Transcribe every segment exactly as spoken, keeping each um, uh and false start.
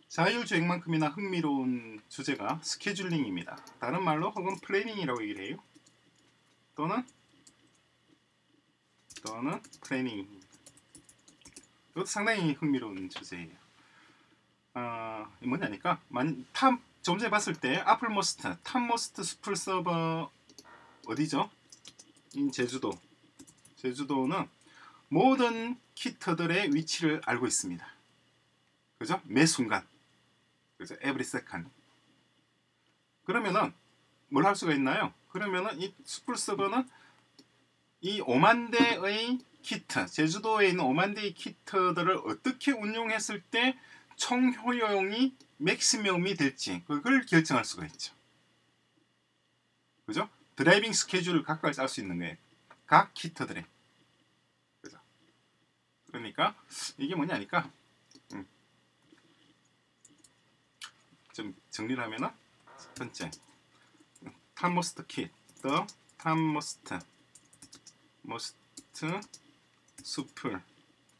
자율주행만큼이나 흥미로운 주제가 스케줄링입니다. 다른 말로 혹은 플래닝이라고 얘기를 해요. 또는 또는 플래닝. 이것도 상당히 흥미로운 주제예요. 어, 뭐냐니까 탑, 좀 전에 봤을 때 아플모스트, 탑모스트 스풀 서버 어디죠? 인 제주도. 제주도는 모든 키트들의 위치를 알고 있습니다. 그죠? 매 순간. 그죠? every second. 그러면은 뭘 할 수가 있나요? 그러면은 이 스풀 서버는 이 오만 대의 키트, 제주도에 있는 오만 대의 키트들을 어떻게 운용했을 때 총 효용이 맥시멈이 될지 그걸 결정할 수가 있죠. 그죠? 드라이빙 스케줄을 각각 짤 수 있는 거예요. 각 키트들의. 그죠? 그러니까 이게 뭐냐니까 음. 좀 정리를 하면은 첫 번째 탑모스트 킷, the 탑모스트 most super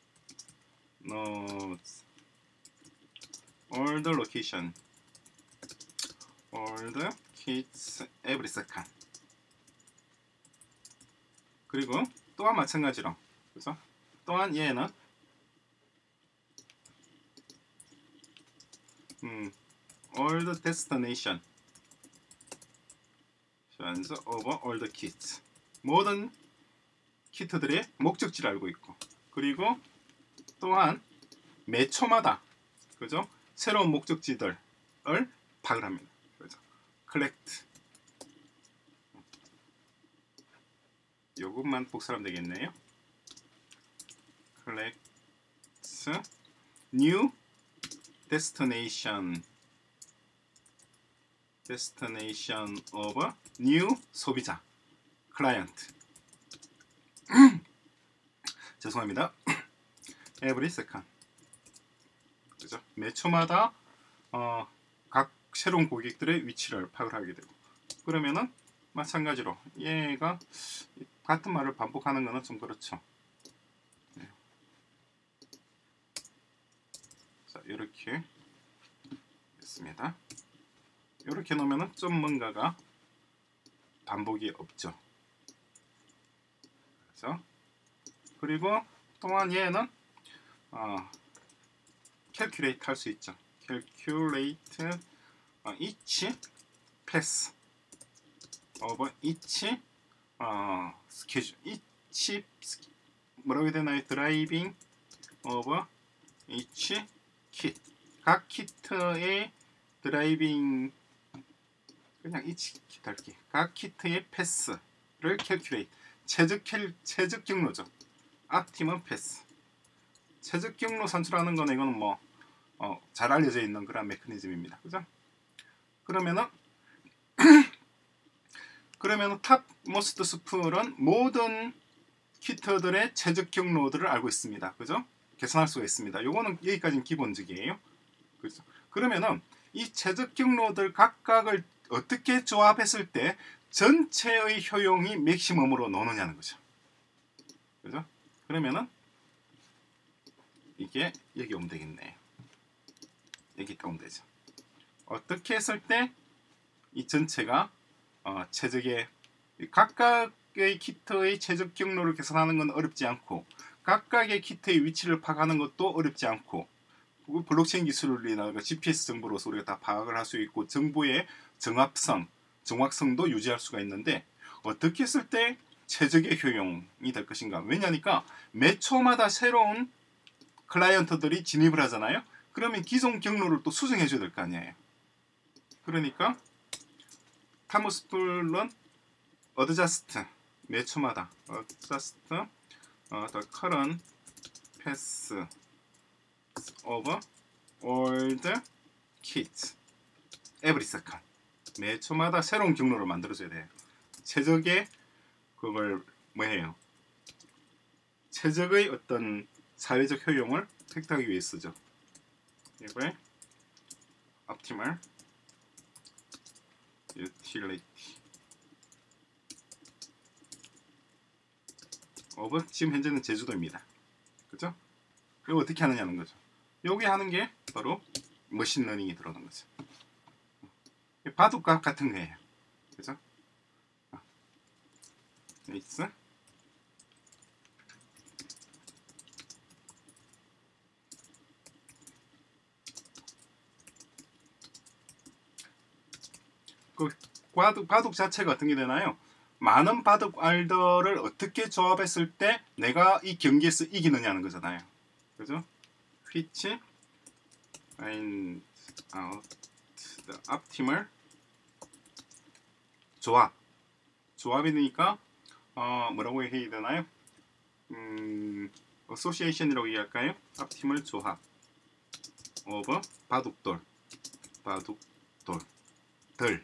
nodes all the location all the kits every second. 그리고 또한 마찬가지로 그래서 또한 얘는 음, all the destination over all the kits 모든 키트들의 목적지를 알고 있고 그리고 또한 매 초마다 그죠? 새로운 목적지들을 파악을 합니다. 그죠? collect 요것만 복사하면 되겠네요. collect new destination destination of new 소비자 client 죄송합니다. every second 그죠? 매 초마다 어, 각 새로운 고객들의 위치를 파악을 하게 되고 그러면은 마찬가지로 얘가 같은 말을 반복하는 거는 좀 그렇죠. 네. 자 이렇게 됐습니다. 이렇게 놓으면은 좀 뭔가가 반복이 없죠. 그래서 그리고 또한 얘는 어, calculate 할 수 있죠. calculate 어, each pass over each 어, schedule each 뭐라고 해야 되나요? driving over each kit 각 키트의 드라이빙 그냥 each kit 할게. 각 키트의 패스를 calculate 최적 캘 최적 경로죠. optimum pass 최적 경로 산출하는 거는 이거는 뭐 어, 잘 알려져 있는 그런 메커니즘입니다. 그죠? 그러면은 그러면은 탑 모스트 스풀은 모든 키트들의 최적 경로들을 알고 있습니다. 그죠? 계산할 수가 있습니다. 요거는 여기까지는 기본적이에요. 그죠? 그러면은 이 최적 경로들 각각을 어떻게 조합했을 때 전체의 효용이 맥시멈으로 나오느냐는 거죠. 그죠? 그러면은 이게 여기 오면 되겠네요. 여기 있다 오면 되죠. 어떻게 했을 때 이 전체가 어, 최적의 각각의 키트의 최적 경로를 계산하는 건 어렵지 않고 각각의 키트의 위치를 파악하는 것도 어렵지 않고 블록체인 기술이나 지피에스 정보로서 우리가 다 파악을 할 수 있고 정보의 정합성, 정확성도 유지할 수가 있는데 어떻게 했을 때 최적의 효용이 될 것인가? 왜냐니까 매 초마다 새로운 클라이언트들이 진입을 하잖아요. 그러면 기존 경로를 또 수정해 줘야 될 거 아니에요. 그러니까 탑모스풀은 adjust 매 초마다 adjust uh, the current pass over all the kits every second 매 초마다 새로운 경로를 만들어줘야 돼요. 최적의 그걸 뭐예요? 최적의 어떤 사회적 효용을 획득하기 위해서죠. 이거에 optimal utility of 지금 현재는 제주도입니다. 그죠? 이거 어떻게 하느냐는 거죠. 여기 하는 게 바로 머신러닝이 들어오는 거죠. 바둑값 같은 거예요. 그죠? 있어? 그 바둑, 바둑 자체가 어떤 게 되나요? 많은 바둑 알더를 어떻게 조합했을 때 내가 이 경기에서 이기느냐는 거잖아요. 그죠? which find out the optimal 조합. 조합이 되니까 어, 뭐라고 해야 되나요? 음, association이라고 얘기할까요? optimal 조합 of 바둑돌. 바둑돌. 들.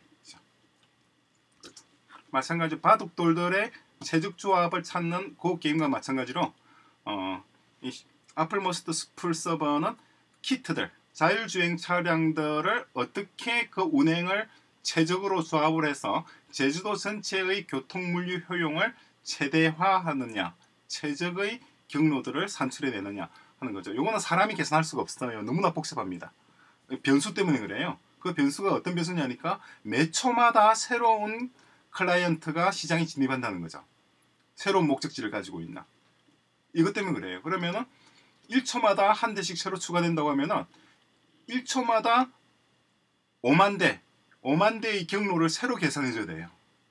마찬가지로 바둑돌들의 최적 조합을 찾는 그 게임과 마찬가지로 어, 이 아플머스트 풀 서버는 키트들, 자율주행 차량들을 어떻게 그 운행을 최적으로 조합을 해서 제주도 전체의 교통물류 효용을 최대화하느냐, 최적의 경로들을 산출해내느냐 하는 거죠. 이거는 사람이 계산할 수가 없어요. 너무나 복잡합니다. 변수 때문에 그래요. 그 변수가 어떤 변수냐니까 매 초마다 새로운 클라이언트가 시장에 진입한다는 거죠. 새로운 목적지를 가지고 있나. 이것 때문에 그래요. 그러면은 일 초마다 한 대씩 새로 추가된다고 하면은 일 초마다 오만 대, 오만 대의 경로를 새로 계산해 줘야 돼요.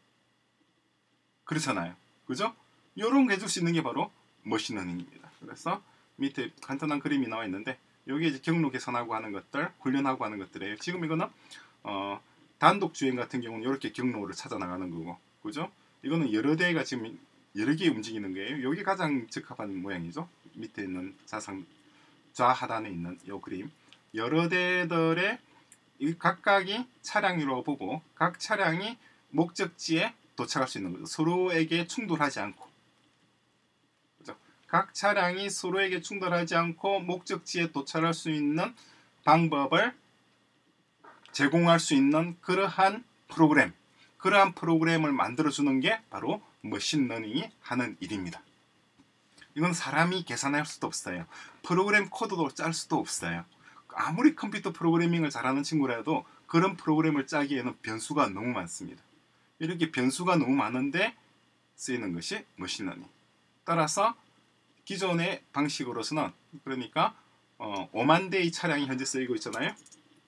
그렇잖아요. 그죠? 요런 거 해줄 수 있는 게 바로 머신러닝입니다. 그래서 밑에 간단한 그림이 나와 있는데 여기 이제 경로 계산하고 하는 것들, 훈련하고 하는 것들이에요. 지금 이거는 어 단독 주행 같은 경우는 이렇게 경로를 찾아 나가는 거고, 그죠? 이거는 여러 대가 지금 여러 개 움직이는 거예요. 여기 가장 적합한 모양이죠. 밑에 있는 자상 좌하단에 있는 이 그림. 여러 대들의 이 각각이 차량으로 보고 각 차량이 목적지에 도착할 수 있는 거죠. 서로에게 충돌하지 않고, 그죠? 각 차량이 서로에게 충돌하지 않고 목적지에 도착할 수 있는 방법을 제공할 수 있는 그러한 프로그램, 그러한 프로그램을 만들어주는 게 바로 머신러닝이 하는 일입니다. 이건 사람이 계산할 수도 없어요. 프로그램 코드도 짤 수도 없어요. 아무리 컴퓨터 프로그래밍을 잘하는 친구라도 그런 프로그램을 짜기에는 변수가 너무 많습니다. 이렇게 변수가 너무 많은데 쓰이는 것이 머신러닝. 따라서 기존의 방식으로서는 그러니까 어, 오만 대의 차량이 현재 쓰이고 있잖아요.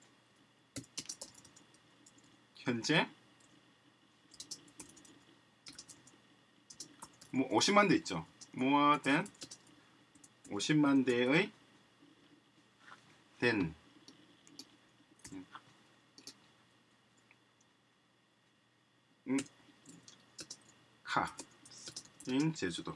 현재 뭐 오십만 대 있죠. more than 오십만 대의 된 음, 카 in 제주도,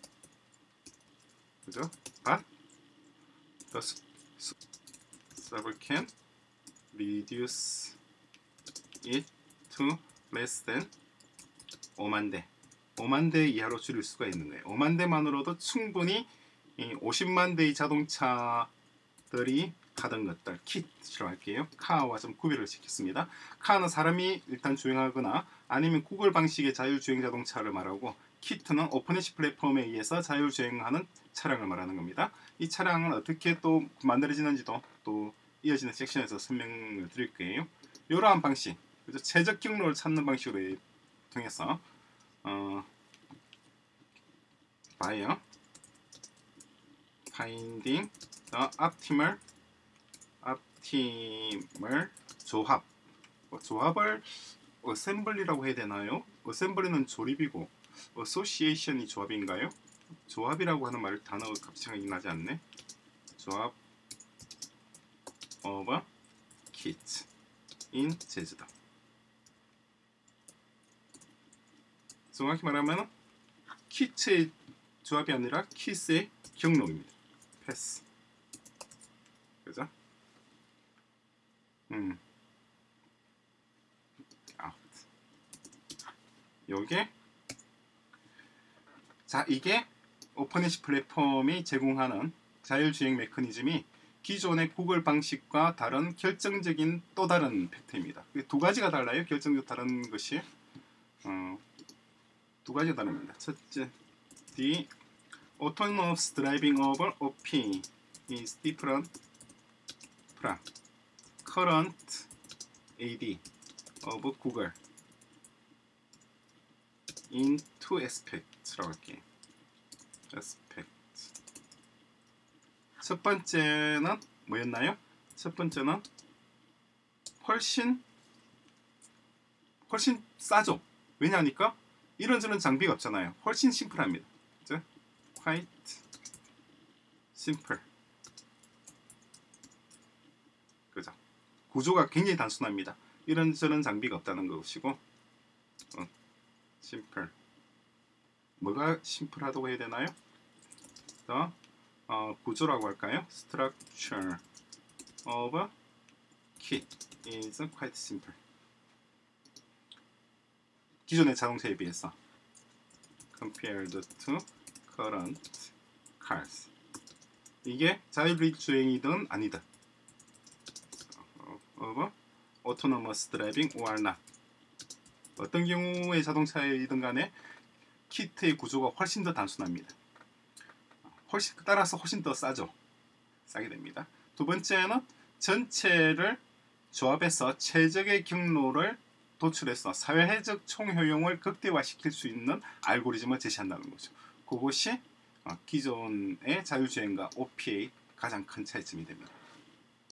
그죠? But the server can reduce it to less than 오만 대. 오만 대 이하로 줄일 수가 있는 거예요. 오만 대만으로도 충분히 이 오십만 대의 자동차들이 하던 것들, 킷이라고 할게요. 카와 좀 구별을 시켰습니다. 카는 사람이 일단 주행하거나 아니면 구글 방식의 자율주행 자동차를 말하고, 키트는 오픈에시 플랫폼에 의해서 자율주행하는 차량을 말하는 겁니다. 이 차량은 어떻게 또 만들어지는지도 또 이어지는 섹션에서 설명을 드릴 거예요. 이러한 방식, 그죠? 최적 경로를 찾는 방식으로 통해서 어, by finding the optimal optimal 조합. 어, 조합을 어셈블리라고 해야 되나요? 어셈블리는 조립이고 association이 조합인가요? 조합이라고 하는 말 단어가 갑자기 나지 않네. 조합 of kit in 제주도. 정확히 말하면 키트의 조합이 아니라 키스의 경로입니다. 패스. 그죠? 음. 아웃. 요게 자, 이게 오픈에시 플랫폼이 제공하는 자율주행 메커니즘이 기존의 구글 방식과 다른 결정적인 또 다른 팩트입니다. 두 가지가 달라요. 결정적 다른 것이 어, 두 가지가 다릅니다. 첫째, the autonomous driving over 오피 is different from current 에이디 of Google in two aspects라고 할게요. aspect. 첫 번째는 뭐였나요? 첫 번째는 훨씬 훨씬 싸죠. 왜냐하니까 이런저런 장비가 없잖아요. 훨씬 심플합니다. 그죠? quite simple. 그죠? 구조가 굉장히 단순합니다. 이런저런 장비가 없다는 것이고, 어, simple. 뭐가 심플하다고 해야 되나요? 더 어, 구조라고 할까요? Structure of kit is quite simple. 기존의 자동차에 비해서 compared to current cars. 이게 자율주행이든 아니든 of autonomous driving or not. 어떤 경우의 자동차이든 간에 키트의 구조가 훨씬 더 단순합니다. 훨씬 따라서 훨씬 더 싸죠. 싸게 됩니다. 두 번째는 전체를 조합해서 최적의 경로를 도출해서 사회적 총효용을 극대화시킬 수 있는 알고리즘을 제시한다는 거죠. 그것이 기존의 자율주행과 오피에이 가장 큰 차이점이 됩니다.